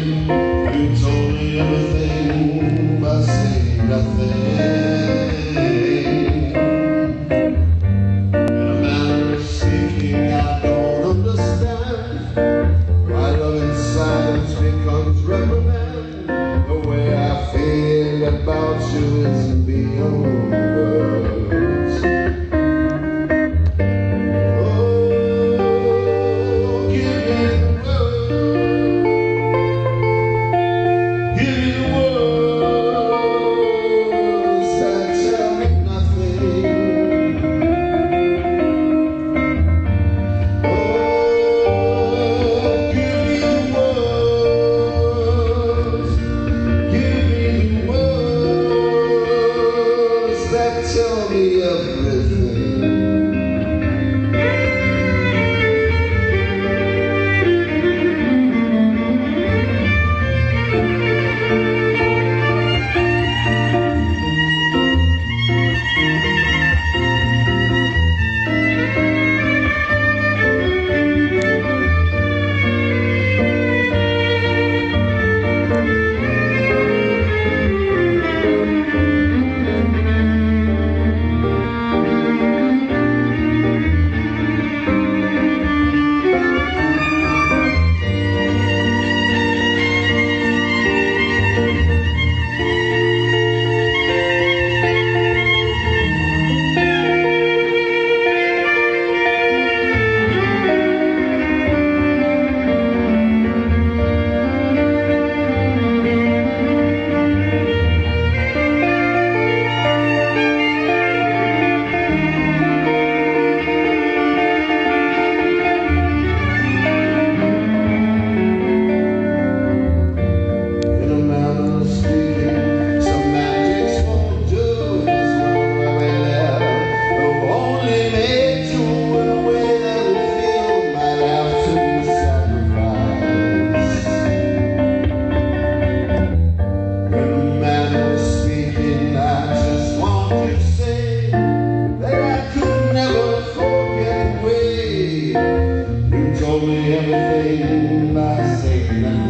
You told me everything but saying nothing. In a manner of speaking, I don't understand why love in silence becomes reprimand. The way I feel about you is beyond words. Oh, give me the words. Give me the words that tell me nothing. Oh, give me the words. Give me the words that tell me everything. Everything by saying